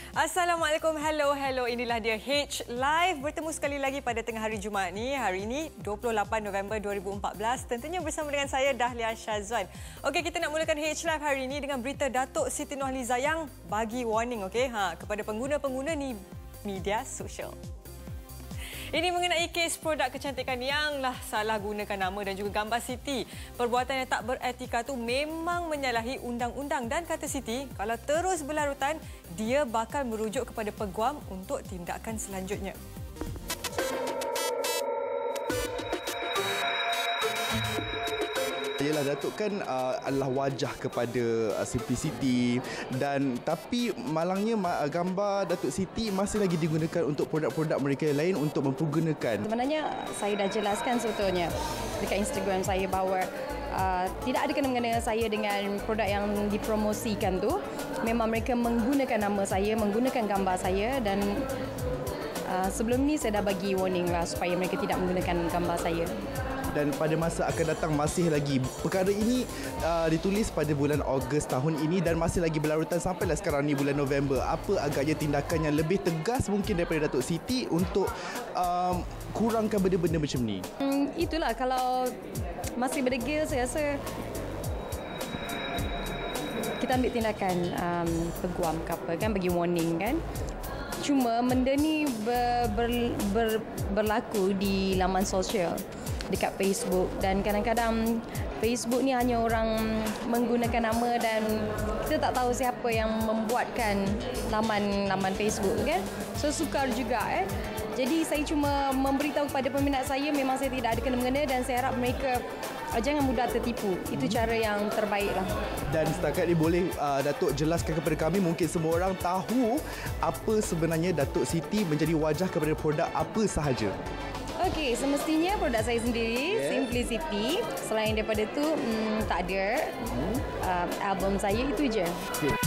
Assalamualaikum, hello. Inilah dia H Live. Bertemu sekali lagi pada tengah hari Jumaat ni. Hari ini 28 November 2014. Tentunya bersama dengan saya Dahlia Syazwan. Okey, kita nak mulakan H Live hari ini dengan berita Datuk Siti Nurhaliza yang bagi warning kepada pengguna-pengguna ni media sosial. Ini mengenai kes produk kecantikan yang salah gunakan nama dan juga gambar Siti. Perbuatan yang tak beretika tu memang menyalahi undang-undang dan kata Siti, kalau terus berlarutan, dia bakal merujuk kepada peguam untuk tindakan selanjutnya. Yalah, Datuk kan adalah wajah kepada Simplicity, dan tapi malangnya gambar Datuk Siti masih lagi digunakan untuk produk-produk mereka yang lain untuk mempergunakan. Sebenarnya saya dah jelaskan sebetulnya dekat Instagram saya bahawa tidak ada kena-mengena saya dengan produk yang dipromosikan tu. Memang mereka menggunakan nama saya, menggunakan gambar saya, dan sebelum ni saya dah bagi warning supaya mereka tidak menggunakan gambar saya. Dan pada masa akan datang masih lagi. Perkara ini ditulis pada bulan Ogos tahun ini dan masih lagi berlarutan sampailah sekarang ni bulan November. Apa agaknya tindakan yang lebih tegas mungkin daripada Datuk Siti untuk kurangkan benda-benda macam ni? Itulah, kalau masih berdegil, saya rasa kita ambil tindakan peguam ke apa kan, bagi warning kan. Cuma benda ni berlaku di laman sosial dekat Facebook, dan kadang-kadang Facebook ni hanya orang menggunakan nama dan kita tak tahu siapa yang membuatkan laman Facebook kan. So sukar juga Jadi saya cuma memberitahu kepada peminat saya, memang saya tidak ada kena-mengena, dan saya harap mereka jangan mudah tertipu. Itu cara yang terbaik lah. Dan setakat ni boleh Datuk jelaskan kepada kami, mungkin semua orang tahu apa sebenarnya Datuk Siti menjadi wajah kepada produk apa sahaja. Okey, semestinya produk saya sendiri, Simplicity. Selain daripada tu, tak ada. Album saya itu je.